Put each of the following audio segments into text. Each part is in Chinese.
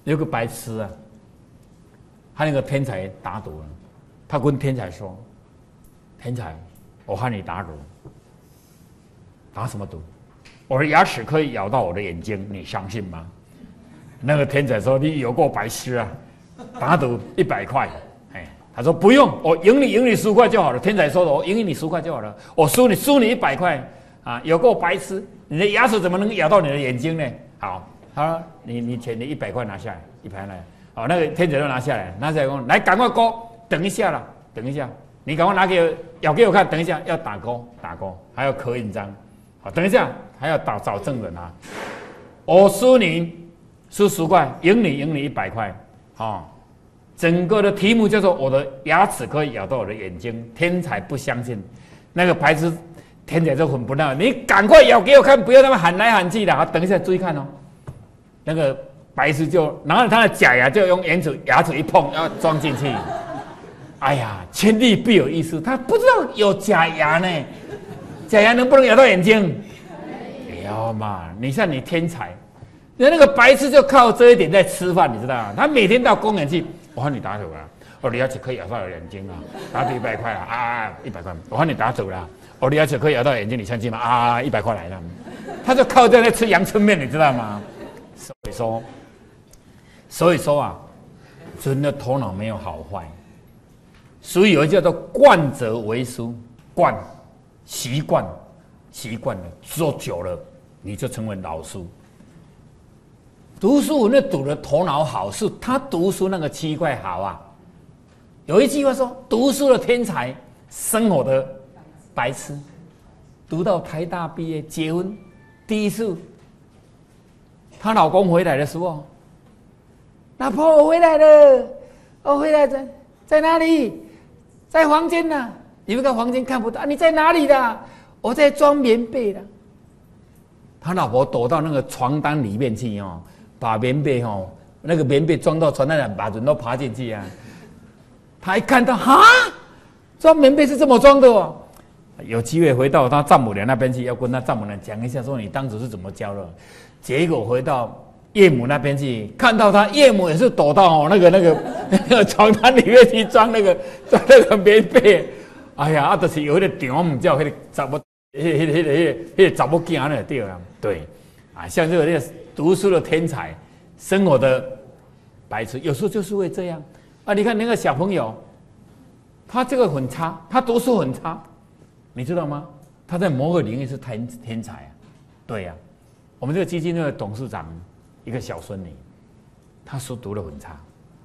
有个白痴啊，他那个天才打赌了，他跟天才说：“天才，我和你打赌，打什么赌？我的牙齿可以咬到我的眼睛，你相信吗？”那个天才说：“你有够白痴啊！打赌100块。”他说：“不用，我赢你10块就好了。”天才说的：“我赢你10块就好了，我输你100块啊！有够白痴，你的牙齿怎么能咬到你的眼睛呢？”好，他说：“你钱的100块拿下来，100块来。”好，那个天才就拿下来说：“来，赶快勾，等一下啦，等一下，你赶快咬给我看，等一下要打勾，还要刻印章。好，等一下还要找证人啊！我输你10块，赢你100块，好。”整个的题目叫做“我的牙齿可以咬到我的眼睛”，天才不相信，那个白痴天才就很不耐，你赶快咬给我看，不要那么喊来喊去的。好，等一下注意看哦，那个白痴就拿着他的假牙，就用牙齿一碰，要装进去。哎呀，千利必有一失，他不知道有假牙呢，假牙能不能咬到眼睛？要嘛，你像你天才，那个白痴就靠这一点在吃饭，你知道吗？他每天到公园去。我和你打赌了，我的牙齿可以咬到眼睛啊！打赌100块啊，100块！我和你打赌了，我的牙齿可以咬到眼睛，你相信吗？啊，100块来了，他就靠这在吃阳春面，你知道吗？所以说啊，人的头脑没有好坏，所以有一叫做惯则为输，习惯了，做久了你就成为老输。读书那读的头脑好，是他读书那个奇怪好啊。有一句话说：“读书的天才，生活的白痴。”读到台大毕业，结婚第一次，她老公回来的时候，老婆我回来了，我回来在哪里？在房间呢。有一个房间看不到，你在哪里的？我在装棉被的。他老婆躲到那个床单里面去哦。把棉被那个棉被装到床单上，把人都爬进去啊！他一看到哈，装棉被是这么装的哦。有机会回到他丈母娘那边去，要跟他丈母娘讲一下，说你当初是怎么教的。结果回到岳母那边去，看到他岳母也是躲到那个床单里面去装那个棉被。哎呀，就是有那个场唔叫那个查某，那个查某囝那对啦，对啊，像这个读书的天才，生活的白痴，有时候就是会这样啊！你看那个小朋友，他这个很差，他读书很差，你知道吗？他在某个领域是天才啊！对呀、我们这个基金会的董事长一个小孙女，他书读得很差，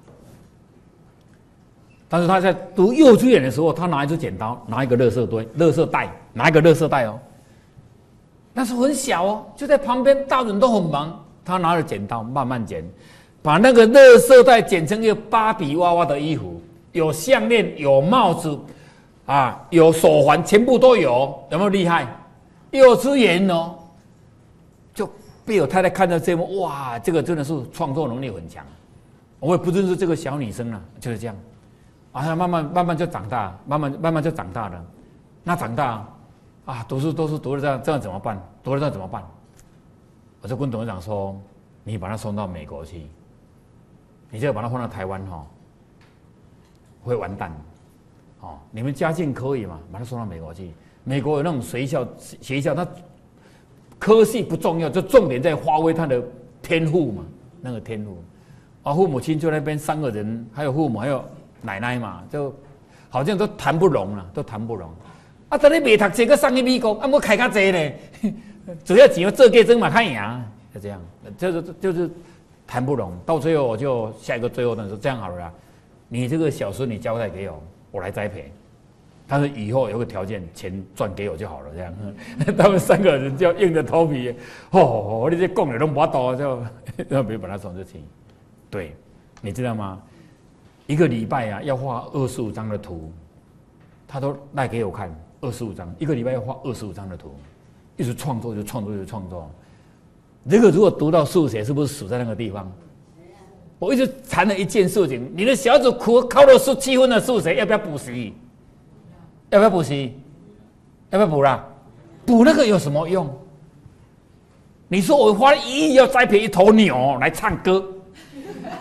但是他在读幼稚园的时候，他拿一支剪刀，拿一个垃圾袋，拿一个垃圾袋哦。那时候很小哦，就在旁边，大人都很忙。他拿着剪刀慢慢剪，把那个垃圾袋剪成一个芭比娃娃的衣服，有项链，有帽子，啊，有手环，全部都有，有没有厉害？幼稚园哦，就被我太太看到这幕，哇，这个真的是创作能力很强。我也不认识这个小女生了，就是这样。啊，慢慢就长大，慢慢就长大了。那长大。啊，读书读了这样怎么办？读了这样怎么办？我就跟董事长说：“你把他送到美国去，你这个把他放到台湾会完蛋。哦，你们家境可以嘛？把他送到美国去。美国有那种学校，他科系不重要，就重点在发挥他的天赋嘛，那个天赋。啊，父母亲就那边3个人，还有父母，还有奶奶嘛，就好像都谈不拢了，都谈不拢。”啊！等你未读书，佮送去美国，啊，要开较济呢。只要钱做计争嘛，看赢，就这样，就是谈不拢。到最后，我就下一个最后呢说这样好了啦，你这个小孙你交代给我，我来栽培。但是以后有个条件，钱赚给我就好了。这样，他们3个人就硬着头皮，哦，你这讲的都无多，就没把他送出去。对，你知道吗？一个礼拜啊，要画25张的图，他都赖给我看。25张，一个礼拜要画25张的图，一直创作就创作。这个如果读到数学，是不是死在那个地方？我一直谈了一件事情：你的小组考了17分的数学，要不要补习？要不要补习？要不要补啦？补那个有什么用？你说我花1亿要栽培一头牛来唱歌，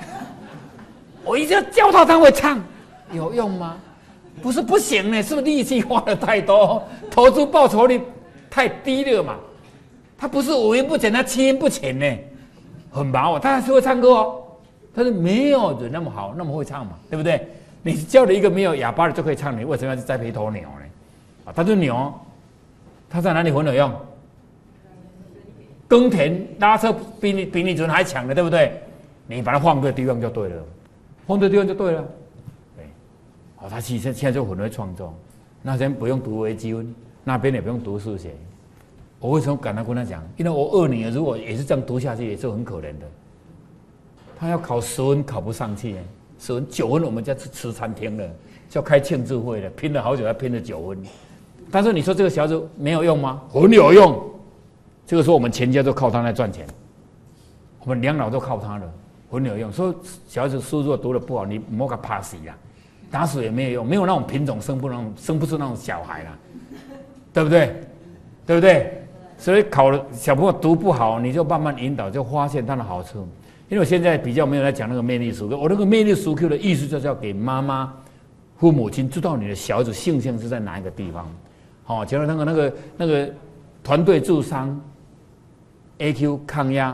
你只要教他，他会唱，有用吗？不是不行呢，是不是力气花的太多，投资报酬率太低了嘛？他不是五音不全，他七音不全呢，很麻烦。他还是会唱歌哦，但是没有人那么好，那么会唱嘛，对不对？你教了一个没有哑巴的就可以唱，你为什么要去栽培一头牛呢？啊，他是牛，他在哪里很有用？耕田拉车比你人还强的，对不对？你把它放对地方就对了，放对地方就对了。对，哦，他现在就很会创作，那边不用读微积分，那边也不用读数学。我为什么敢跟他讲？因为我二女儿如果也是这样读下去，也是很可怜的。他要考10分考不上去，10分9分我们家吃餐厅了，就要开庆祝会了，拼了好久才拼了9分。但是你说这个小孩子没有用吗？很有用。这个时候我们全家都靠他来赚钱，我们两老都靠他了，很有用。所以小孩子书如果读得不好，你莫给他怕死呀，打死也没有用，没有那种品种生不出那种小孩啦，对不对？对不对？所以考了小朋友读不好，你就慢慢引导，就发现他的好处。因为我现在比较没有在讲那个魅力书 Q， 我那个魅力书 Q 的意思就是要给妈妈、父母亲知道你的小孩子性向是在哪一个地方。好，假如那个团队智商。AQ 抗压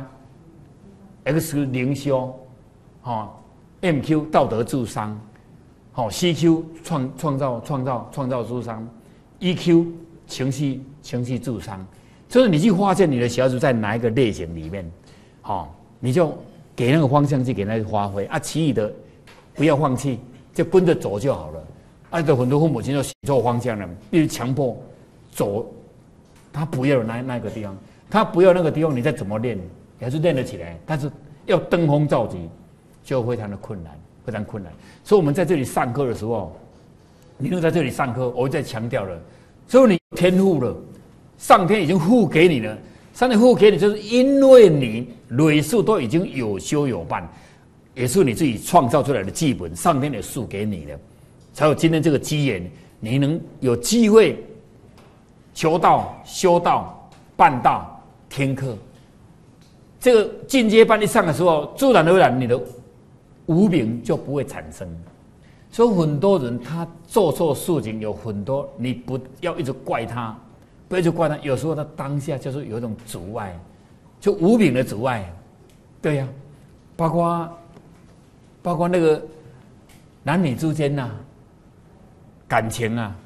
，X 灵修，MQ 道德智商，CQ 创造智商 ，EQ 情绪智商，就是你去发现你的小孩子在哪一个类型里面，你就给那个方向去给他发挥啊，其余的不要放弃，就跟着走就好了。按照很多父母亲就写错方向了，必须强迫走，他不要那个地方。他不要那个地方，你再怎么练，还是练得起来。但是要登峰造极，就非常的困难，非常困难。所以我们在这里上课的时候，你能在这里上课，我再强调了，所以你天赋了，上天已经赋给你了。上天赋给你，就是因为你累世都已经有修有伴，也是你自己创造出来的剧本，上天也赐给你的，才有今天这个机缘，你能有机会求道、修道、办道。听课，这个进阶班一上的时候，自然而然你的无明就不会产生。所以很多人他做错事情有很多，你不要一直怪他，不要一直怪他。有时候他当下就是有一种阻碍，就无明的阻碍。对呀，包括那个男女之间呐，感情啊，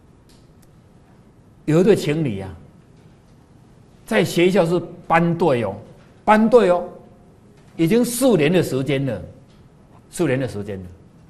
有一对情侣啊。在学校是班队哦，已经4年的时间了，4年的时间了。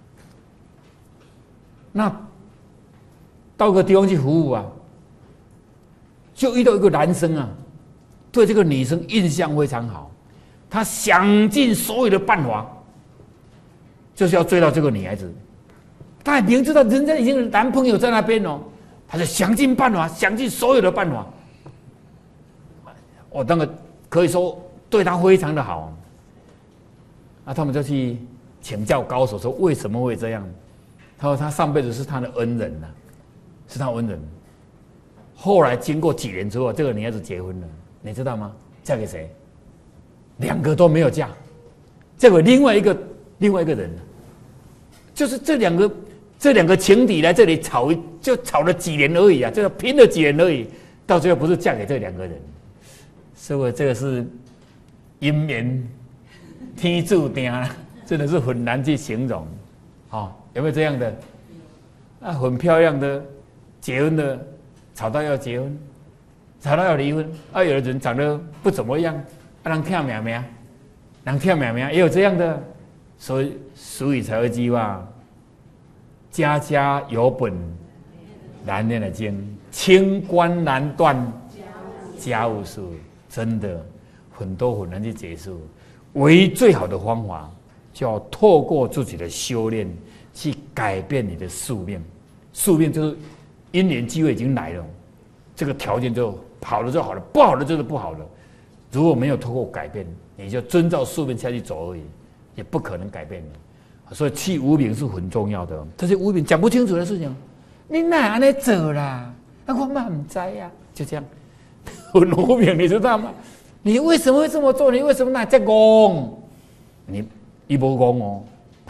那到个地方去服务啊，就遇到一个男生啊，对这个女生印象非常好，他想尽所有的办法，就是要追到这个女孩子。他也明知道人家已经有男朋友在那边哦，他就想尽办法，想尽所有的办法。那个可以说对他非常的好，他们就去请教高手，说为什么会这样？他说他上辈子是他的恩人呐，是他恩人。后来经过几年之后，这个女孩子结婚了，你知道吗？嫁给谁？2个都没有嫁，嫁给另外一个人，就是这两个情敌来这里就吵了几年而已啊，就拼了几年而已，到最后不是嫁给这2个人。所以这个是因缘天注定，真的是很难去形容。有没有这样的？很漂亮的结婚的，吵到要结婚，吵到要离婚。有的人长得不怎么样，人跳命命，也有这样的。所以俗语才会句话：家家有本难念的经，清官难断家务事。真的很多很难去结束，唯一最好的方法，就要透过自己的修炼去改变你的宿命。宿命就是因缘机会已经来了，这个条件就好了就好了，不好的就是不好了。如果没有透过改变，你就遵照宿命下去走而已，也不可能改变的。所以去无明是很重要的，这些无明讲不清楚的事情，你哪安尼做啦？我嘛唔知呀，就这样。很无明，你知道吗？你为什么会这么做？你为什么那这讲？你一不讲哦，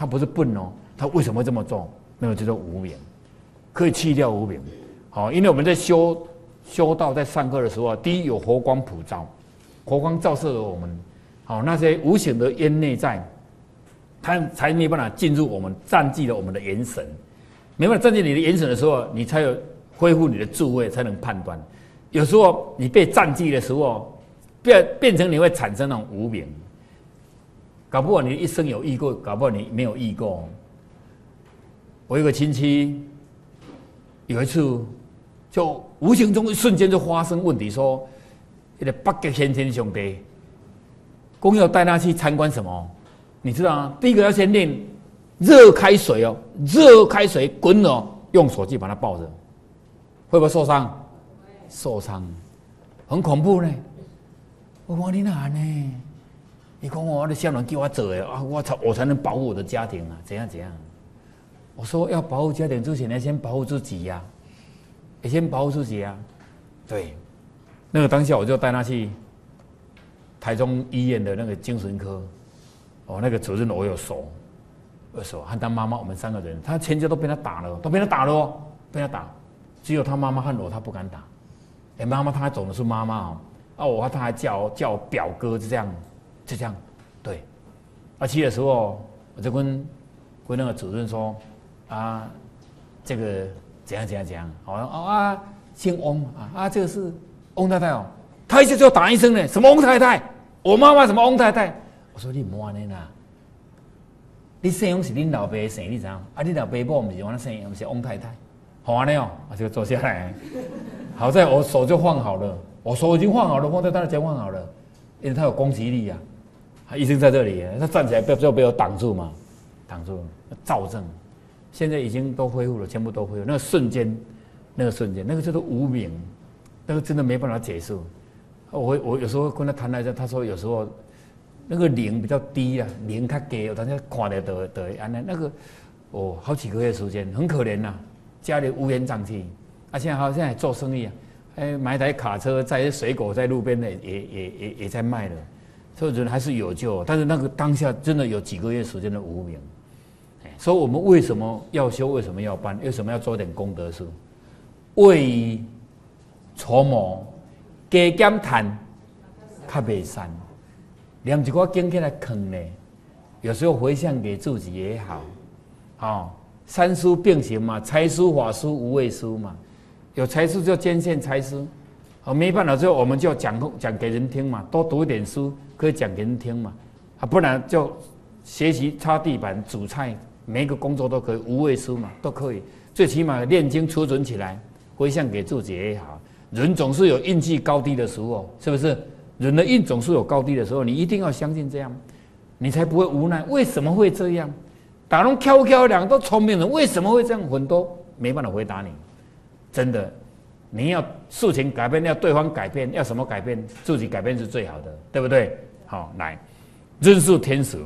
他不是笨哦，他为什么会这么做？那个叫做无明，可以去掉无明。好，因为我们在修道，在上课的时候啊，第一有佛光普照，佛光照射了我们，好那些无形的烟内在，它才没办法进入我们，占据了我们的元神，没办法占据你的元神的时候，你才有恢复你的智慧，才能判断。有时候你被占据的时候，变成你会产生那种无明，搞不好你一生有遇过，搞不好你没有遇过。我有个亲戚，有一次就无形中一瞬间就发生问题，说那个北极先天兄弟，公要带他去参观什么？你知道吗？第一个要先练热开水哦，热开水滚哦，用手去把它抱着，会不会受伤？受伤，很恐怖呢。我说你哪呢？你讲我的小人叫我做的啊，我才能保护我的家庭啊，怎样？我说要保护家庭之前，要先保护自己呀、也先保护自己啊。对，那个当下我就带他去台中医院的那个精神科，那个主任我有熟，和他妈妈我们3个人，他全家都被他打了哦，被他打，只有他妈妈和我他不敢打。妈妈他还总的是妈妈哦，他还叫表哥，就这样，对。去的时候我就跟那个主任说啊，这个怎样，姓翁这个是翁太太哦，他一下就打一声呢，什么翁太太？我妈妈什么翁太太？我说你莫安尼啦，你姓翁是恁老爸姓，你知道？你老爸母不是我那姓，不是翁太太，好安尼哦，我就坐下来。好在我手就放好了，我手已经放好了，放在他的肩放好了，因为他有攻击力啊。他医生在这里，他站起来就被我挡住嘛，躁症。现在已经都恢复了，全部都恢复。那个瞬间，那个叫做无明，那个真的没办法解释。我有时候跟他谈来着，他说有时候那个灵比较低啊，灵较低，大家看得到那个好几个月时间，很可怜呐、家里乌烟瘴气。现在好像做生意啊，买一台卡车载水果在路边的也在卖了，所以人还是有救。但是那个当下真的有几个月时间的无明。所以我们为什么要修？为什么要办？为什么要做点功德事？未雨绸缪，加减赚，较袂散。念一寡经起来藏呢，有时候回向给自己也好。三书并行嘛，财书、法书、无畏书嘛。有财书就捐献财书，没办法之后我们就讲给人听嘛，多读一点书可以讲给人听嘛，不然就学习擦地板、煮菜，每一个工作都可以，无畏书嘛，都可以。最起码念经储存起来，回向给自己也好。人总是有运气高低的时候，是不是？人的运总是有高低的时候，你一定要相信这样，你才不会无奈。为什么会这样？打龙飘两个都聪明人，为什么会这样？很多没办法回答你。真的，你要事情改变，要对方改变，要什么改变？自己改变是最好的，对不对？好，来，认识天使，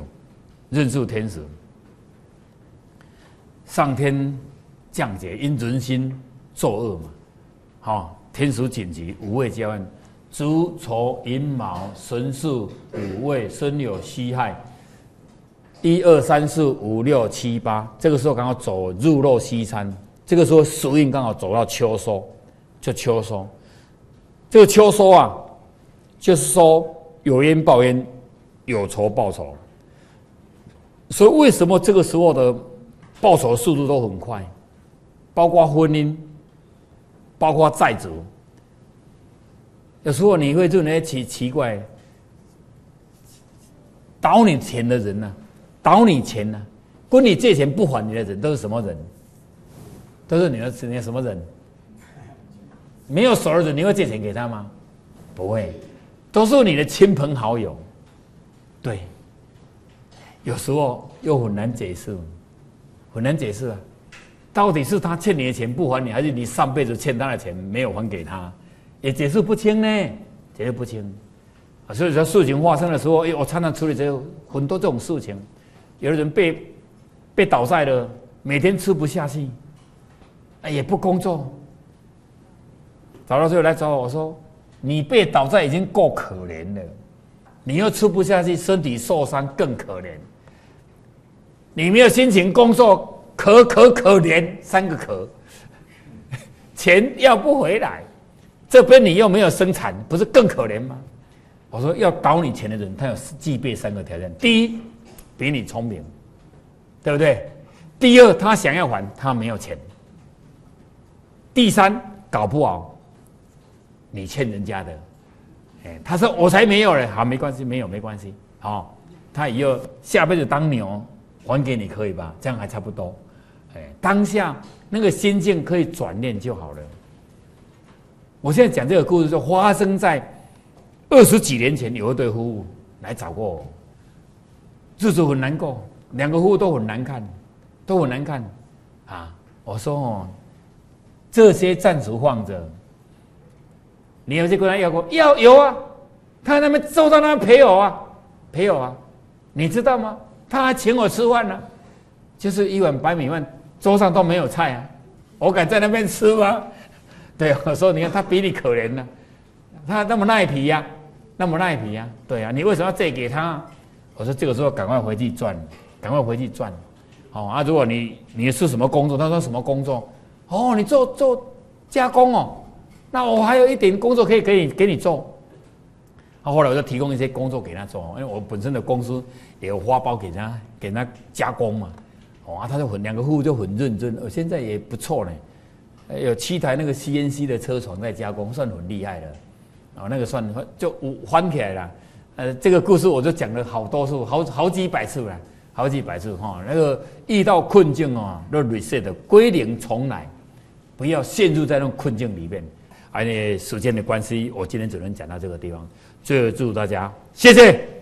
上天降劫，因人心作恶嘛，天使紧急，五味交恩，猪、丑、寅、卯、辰、巳、午、未，申酉、戌、亥，1、2、3、4、5、6、7、8，这个时候刚好走入肉西餐。这个时候时运刚好走到秋收，就秋收。这个秋收啊，就是说有冤报冤，有仇报仇。所以为什么这个时候的报仇速度都很快？包括婚姻，包括债主。有时候你会认为奇怪，倒你钱的人呢、跟你借钱不还你的人都是什么人？都是你的什么人？没有熟的人，你会借钱给他吗？不会，都是你的亲朋好友。对，有时候又很难解释啊！到底是他欠你的钱不还你，还是你上辈子欠他的钱没有还给他？也解释不清呢，解释不清。所以说事情发生的时候，我常常处理这很多这种事情。有的人被倒债了，每天吃不下去。也不工作，找到最后来找我说：“你被倒债已经够可怜了，你又吃不下去，身体受伤更可怜。 你没有心情工作，可怜，3个可，钱要不回来，这边你又没有生产，不是更可怜吗？我说要倒你钱的人，他有具备3个条件：第一，比你聪明，对不对？第二，他想要还，他没有钱；第三，搞不好你欠人家的，他说我才没有嘞，好，没关系，没关系，好，他以后下辈子当牛还给你可以吧？这样还差不多，当下那个心境可以转念就好了。我现在讲这个故事，就发生在20几年前，有一对夫妇来找过我，日子很难过，2个夫妇都很难看。啊！我说这些暂时放着，你有去跟他要过？有啊，他那边坐在那边陪我啊，你知道吗？他还请我吃饭呢，就是1碗白米饭，桌上都没有菜啊，我敢在那边吃吗？对，我说你看他比你可怜呢，他那么耐皮呀，对啊，你为什么要借给他？我说这个时候赶快回去赚。如果你是什么工作？他说什么工作？哦，你做加工哦，那我还有一点工作可以给你做。后来我就提供一些工作给他做，因为我本身的公司也有发包给他加工嘛。他就2个夫妇就很认真，现在也不错呢。有7台那个 CNC 的车床在加工，算很厉害了。那个算就翻起来了。这个故事我就讲了好多次，好几百次了。那个遇到困境就 reset 归零重来，不要陷入在那种困境里面。因为时间的关系，我今天只能讲到这个地方。最后祝大家谢谢。